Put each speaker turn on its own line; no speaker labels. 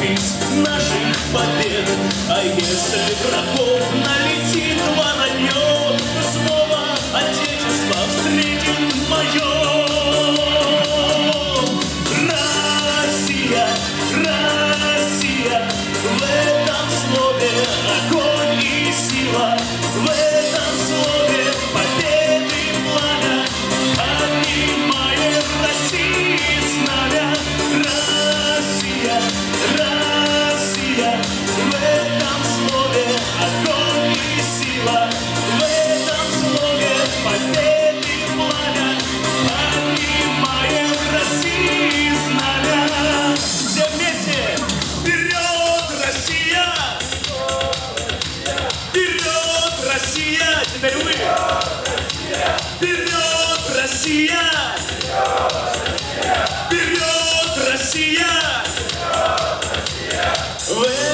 летопись наших побед. А если врагов налетит воронье, снова Отечество встретим вдвоем. Россия, Россия, в этом слове огонь и сила, в этом слове победы пламя, поднимает России знамя. Россия, Россия, в этом слове огонь и сила, в этом слове победы пламя, поднимает России знамя. Все вместе! Вперед, Россия! Вперед, Россия! Теперь вы! Вперед, Россия! Вперед, Россия!